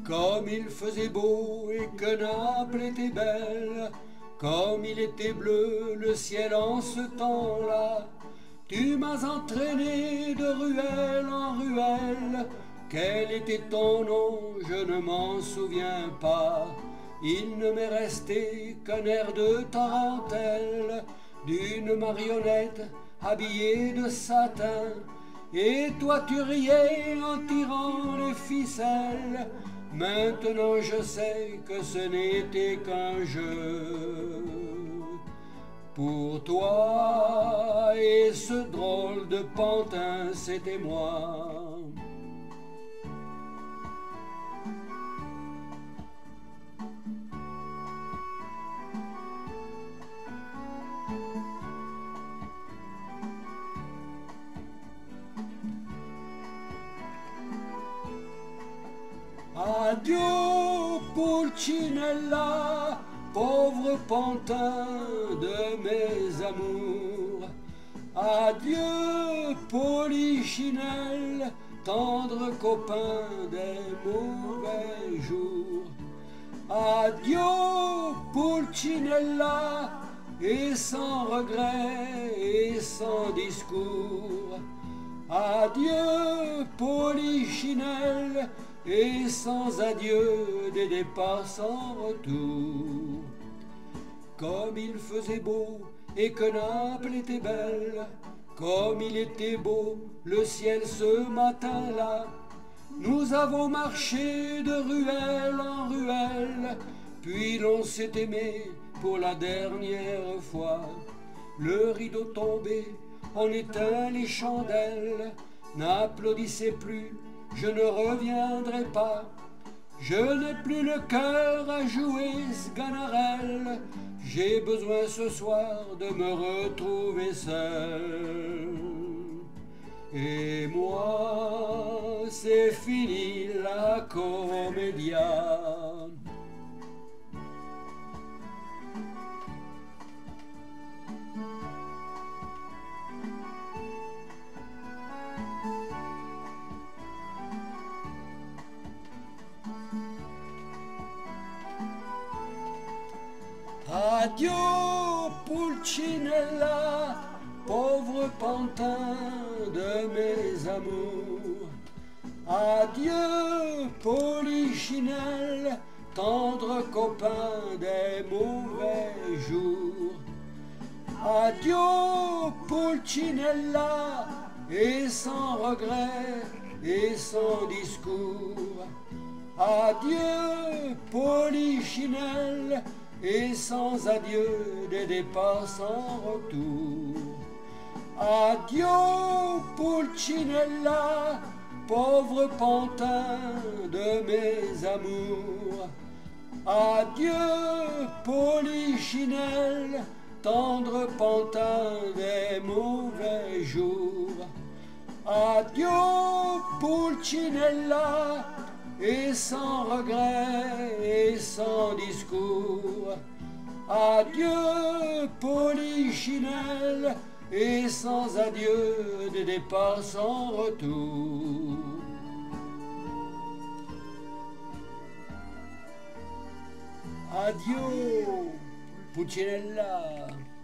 Comme il faisait beau et que Naples était belle, comme il était bleu le ciel en ce temps-là, tu m'as entraîné de ruelle en ruelle. Quel était ton nom, je ne m'en souviens pas. Il ne m'est resté qu'un air de tarentelle, d'une marionnette habillée de satin. Et toi tu riais en tirant les ficelles. Maintenant je sais que ce n'était qu'un jeu. Pour toi et ce drôle de pantin, c'était moi. Adieu Pulcinella, pauvre pantin de mes amours. Adieu Polichinelle, tendre copain des mauvais jours. Adieu Pulcinella, et sans regret et sans discours. Adieu Polichinelle, et sans adieu des départs sans retour. Comme il faisait beau et que Naples était belle, comme il était beau le ciel ce matin-là, nous avons marché de ruelle en ruelle, puis l'on s'est aimé pour la dernière fois. Le rideau tombé, on éteint les chandelles, n'applaudissez plus, je ne reviendrai pas. Je n'ai plus le cœur à jouer Sganarelle. J'ai besoin ce soir de me retrouver seul. Et moi, c'est fini la comédia. Adieu Pulcinella, pauvre pantin de mes amours. Adieu Polichinelle, tendre copain des mauvais jours. Adieu Pulcinella, et sans regret et sans discours. Adieu Polichinelle, et sans adieu des départs sans retour. Adieu Pulcinella, pauvre pantin de mes amours. Adieu Polichinelle, tendre pantin des mauvais jours. Adieu Pulcinella, et sans regret et sans discours. Adieu Polichinelle, et sans adieu des départs sans retour. Adieu Pulcinella.